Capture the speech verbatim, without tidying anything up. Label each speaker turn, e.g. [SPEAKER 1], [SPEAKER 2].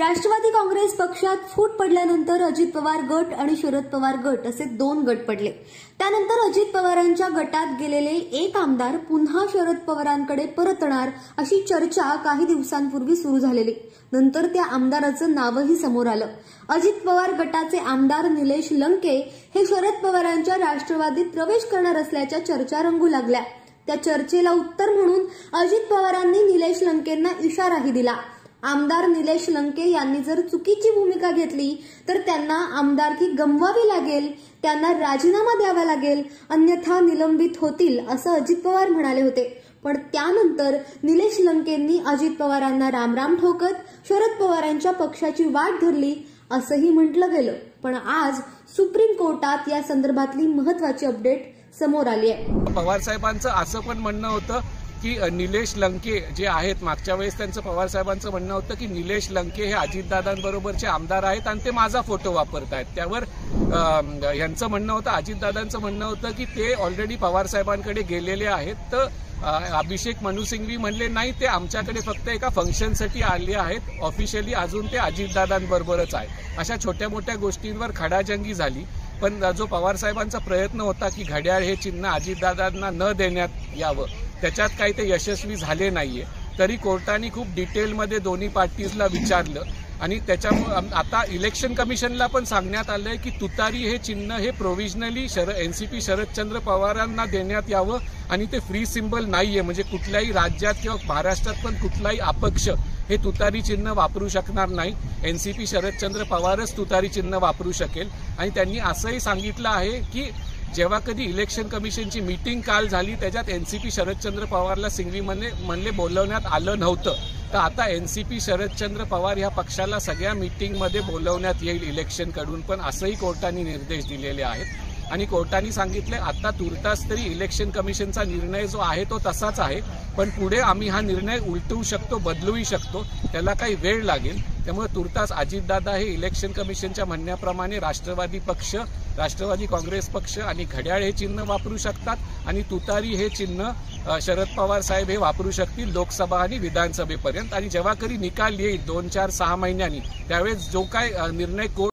[SPEAKER 1] राष्ट्रवादी काँग्रेस पक्षात फूट पडल्यानंतर अजित पवार गट आणि शरद पवार गट असे दोन गट पडले। त्यानंतर अजित पवारांच्या गटात गेलेले एक आमदार पुन्हा शरद पवारांकडे परतणार अशी चर्चा काही दिवसांपूर्वी सुरू झालेली। नंतर त्या आमदाराचं नावही समोर आलं। अजित पवार गटाचे आमदार निलेश लंके हे शरद पवारांच्या राष्ट्रवादीत प्रवेश करणार असल्याच्या चर्चा रंगू लागल्या। त्या चर्चेला उत्तर म्हणून अजित पवारांनी निलेश लंकेंना इशाराही दिला। आमदार निलेश लंके यांनी जर चुकीची भूमिका घेतली तर त्यांना आमदारकी गमवावी लागेल, त्यांना राजीनामा द्यावा लागेल, अन्यथा निलंबित होतील असं अजित पवार म्हणाले होते। पण त्यानंतर निलेश लंकेंनी अजित पवारांना रामराम ठोकत शरद पवारांच्या पक्षाची वाट धरली असंही म्हटलं गेलं। पण आज सुप्रीम कोर्टात या संदर्भातली महत्त्वाची अपडेट समोर आली आहे।
[SPEAKER 2] पवार साहेबांचं असं पण म्हणणं होतं की निलेश लंके जे आहेत, मागच्या वेळेस त्यांचं पवार साहेबांचं म्हणणं होतं की निलेश लंके हे अजितदादांबरोबरचे आमदार आहेत आणि ते माझा फोटो वापरतायत। त्यावर यांचं म्हणणं होतं, अजितदादांचं म्हणणं होतं की ते ऑलरेडी पवार साहेबांकडे गेलेले आहेत। तर अभिषेक मनु सिंघवी म्हणले नाही, ते आमच्याकडे फक्त एका फंक्शनसाठी आले आहेत, ऑफिशियली अजून ते अजितदादांबरोबरच आहे। अशा छोट्या मोठ्या गोष्टींवर खडाजंगी झाली। पण जो पवार साहेबांचा प्रयत्न होता की घड्याळ हे चिन्ह अजितदादांना न देण्यात यावं, त्याच्यात काही ते यशस्वी झाले नाहीये। तरी कोर्टाने खूप डिटेलमध्ये दोन्ही पार्टीजला विचारलं आणि त्याच्यामुळे आता इलेक्शन कमिशनला पण सांगण्यात आलंय की तुतारी हे चिन्ह हे प्रोव्हिजनली शरद एनसीपी शरदचंद्र पवारांना देण्यात यावं आणि ते फ्री सिंबल नाहीये। म्हणजे कुठल्याही राज्यात किंवा महाराष्ट्रात पण कुठलाही अपक्ष हे तुतारी चिन्ह वापरू शकणार नाही। एनसीपी शरदचंद्र पवारच तुतारी चिन्ह वापरू शकेल। आणि त्यांनी असंही सांगितलं आहे की जेव्हा कधी इलेक्शन कमिशनची मीटिंग काल झाली त्याच्यात एनसीपी शरदचंद्र पवारला सिंघवी म्हणले म्हणले बोलवण्यात आलं नव्हतं। तर आता एनसीपी शरदचंद्र पवार ह्या पक्षाला सगळ्या मीटिंगमध्ये बोलवण्यात येईल इलेक्शनकडून पण, असंही कोर्टाने निर्देश दिलेले आहेत। आणि कोर्टाने सांगितले आता तुर्तास तरी इलेक्शन कमिशनचा निर्णय जो आहे तो तसाच आहे, पण पुढे आम्ही हा निर्णय उलटवू शकतो, बदलूही शकतो, त्याला काही वेळ लागेल। त्यामुळे तुर्तास अजितदादा हे इलेक्शन कमिशनच्या म्हणण्याप्रमाणे राष्ट्रवादी पक्ष, राष्ट्रवादी काँग्रेस पक्ष आणि घड्याळ हे चिन्ह वापरू शकतात आणि तुतारी हे चिन्ह शरद पवार साहेब हे वापरू शकतील लोकसभा आणि विधानसभेपर्यंत। आणि जेव्हा कधी निकाल येईल दोन चार सहा महिन्यांनी, त्यावेळेस जो काय निर्णय कोर्ट